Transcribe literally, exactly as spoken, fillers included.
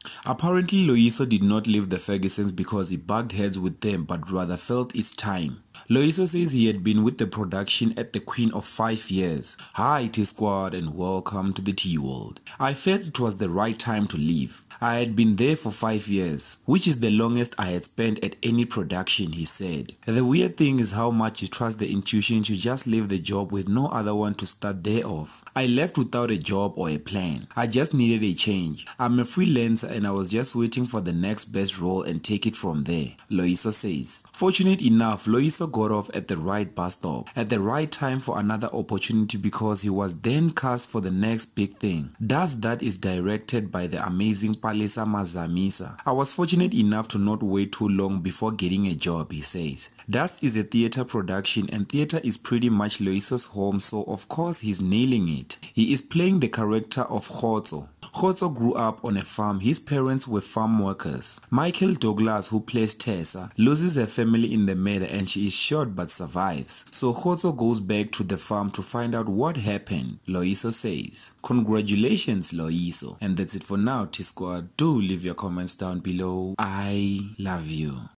Apparently, Loyiso did not leave the Fergusons because he bugged heads with them, but rather felt it's time. Loyiso says he had been with the production at the Queen of five years. Hi T-Squad and welcome to the T-World. I felt it was the right time to leave. I had been there for five years, which is the longest I had spent at any production, he said. The weird thing is how much you trust the intuition to just leave the job with no other one to start there off. I left without a job or a plan. I just needed a change. I'm a freelancer and I was just waiting for the next best role and take it from there, Loyiso says. Fortunate enough, Loyiso got off at the right bus stop at the right time for another opportunity because he was then cast for the next big thing. Thus, that is directed by the amazing Palesa Mazamisa. I was fortunate enough to not wait too long before getting a job, he says. Dust is a theater production and theater is pretty much Loyiso's home, so of course he's nailing it. He is playing the character of Khotso. Khotso grew up on a farm. His parents were farm workers. Michael Douglas, who plays Tessa, loses her family in the murder and she is shot but survives. So Khotso goes back to the farm to find out what happened, Loyiso says. Congratulations, Loyiso. And that's it for now, T-Squad. Do leave your comments down below. I love you.